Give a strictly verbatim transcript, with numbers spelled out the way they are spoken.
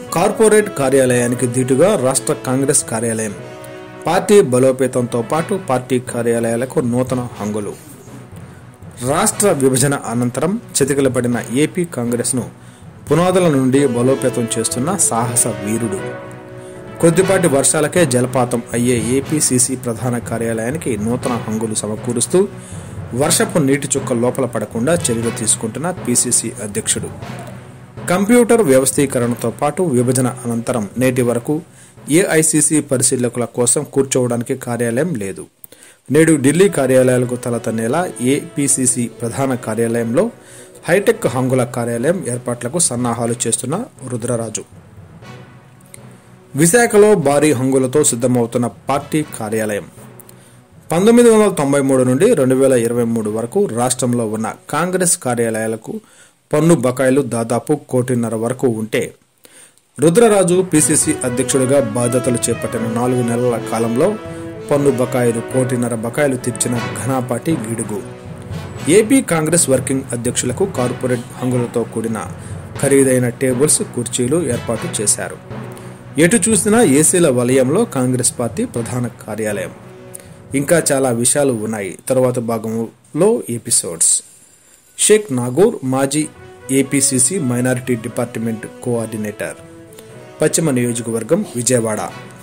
Corporate కార్యాలయానికి ధీటుగా రాష్ట్ర కాంగ్రెస్ కార్యాలయం. పార్టీ బలోపేతంతో పాటు పార్టీ కార్యాలయాలకు నూతన హంగులు. రాష్ట్ర విభజన అనంతరం చతికిలపడిన ఏపీ కాంగ్రెస్ను పునాదుల నుండి బలోపేతం చేస్తున్న సాహస వీరుడు. కొద్దిపాటి వర్షాలకే జలపాతం అయ్యే ఏపీసీసీ ప్రధాన కార్యాలయానికి నూతన హంగులు సమకూరుస్తూ వర్షపు నీటి చుక్క లోపల పడకుండా చర్యలు తీసుకుంటున్న పీసీసీ అధ్యక్షుడు. కంప్యూటర్ వ్యవస్థీకరణతో పాటు విభజన అనంతరం నేటి వరకు ఏఐసీసీ పరిశీలకుల కోసం కూర్చోవడానికి కార్యాలయం లేదు. నేడు ఢిల్లీ కార్యాలయాలకు తలతన్నేలా ఏపీసీసీ ప్రధాన కార్యాలయంలో హైటెక్ హంగుల కార్యాలయం ఏర్పాట్లకు సన్నాహాలు చేస్తున్న రుద్రరాజు. విశాఖలో భారీ హంగులతో సిద్ధమవుతున్న పార్టీ కార్యాలయం. పంతొమ్మిది వందల తొంభై మూడు నుండి రెండు వేల ఇరవై మూడు వరకు రాష్ట్రంలో ఉన్న కాంగ్రెస్ కార్యాలయాలకు పన్ను బకాయిలు దాదాపు కోటిన్నర వరకు ఉంటే రుద్రరాజు పీసీసీ అధ్యక్షుడిగా బాధ్యతలు చేపట్టిన నాలుగు నెలల కాలంలో పన్ను బకాయిలు కోటిన్నర బకాయిలు తీర్చిన ఘనాపాటి గిడుగు. ఏపీ కాంగ్రెస్ వర్కింగ్ అధ్యక్షులకు కార్పొరేట్ హంగులతో కూడిన ఖరీదైన టేబుల్స్, కుర్చీలు ఏర్పాటు చేశారు. ఎటు చూసినా ఏసీల వలయంలో కాంగ్రెస్ పార్టీ ప్రధాన కార్యాలయం. ఇంకా చాలా విషయాలు ఉన్నాయి. తరువాత భాగంలో ఎపిసోడ్స్. షేక్ నాగూర్ మాజీ ఏపీసీసీ మైనారిటీ డిపార్ట్మెంట్ కోఆర్డినేటర్, పశ్చిమ నియోజకవర్గం, విజయవాడ.